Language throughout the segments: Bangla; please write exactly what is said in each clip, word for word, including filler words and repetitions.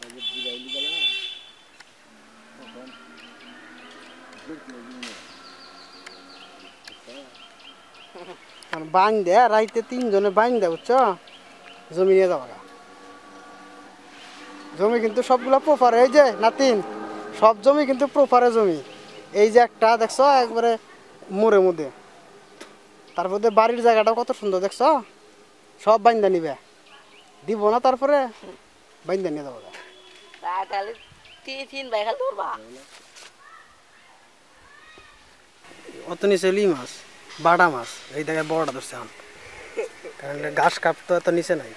বান দে রাইতে তিনজনে বান দে বুঝছো জমি নিয়ে যাওয়া জমি কিন্তু সবগুলো প্রপারে এই যে নাতিন সব জমি কিন্তু প্রপারে জমি এই যে একটা দেখছো একবারে মোড়ে মধ্যে তারপরে বাড়ির জায়গাটা কত সুন্দর দেখছো সব বাইন্দা নিবে দিব না তারপরে বাইন্দা নিয়ে যাবো তাহলে তিন ভাই খালি ধরবা অত নিচে লি মাছ বাটা মাছ এই জায়গায় বড়টা ধরছে এখন কারণ ঘাস কাটতো এত নিচে নাই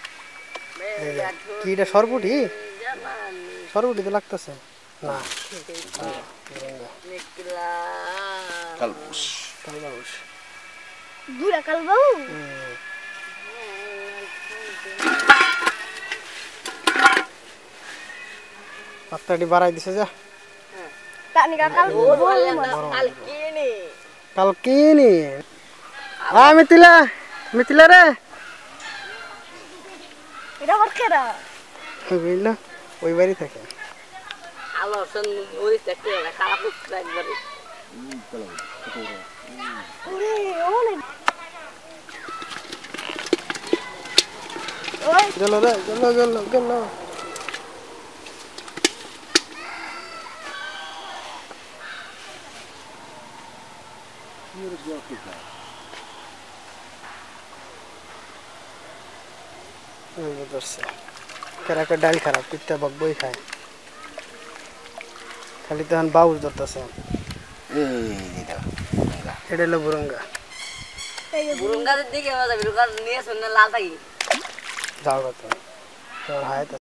কি এটা সরপুটি সরপুটি তো লাগতেছে না কালবুস কালবাউস দুরা কালবাউ পাত্তাটি বাড়াই দিছে যা তানিকা কালবাউ কালকিনি কালকিনি আ মিতিলা মিতিলা রে এটা হরকেরা বুঝলা ওই বাড়ি থাকে আলো সন ওই দেখতে না খারাপ লাগছে একবারে ওরে ওরে ওই গেল রে গেল গেল গেল একটা ডাল খারাপ পিঠটা বই খায় খালি তখন বাউস ধরতেছে এটা হলো বুরঙ্গা বুরুঙ্গাদের দিকে মজা বুরুঙ্গা নিয়ে শুনলে লাল থাকি যাও কত হায়